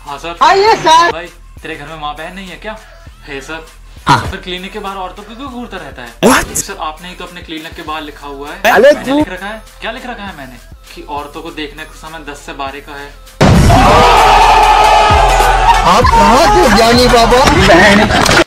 हाँ सर। आइए सर। भाई तेरे घर में माँ बहन नहीं है क्या? है सर। हाँ। तो फिर क्लिनिक के बाहर औरतों क्यों घूरता रहता है? सर आपने ही तो अपने क्लिनिक के बाहर लिखा हुआ है। अरे मैंने लिख रखा है, क्या लिख रखा है मैंने? कि औरतों को देखने का समय 10 से 12 का है। आप कहाँ से ज्ञानी बाबा?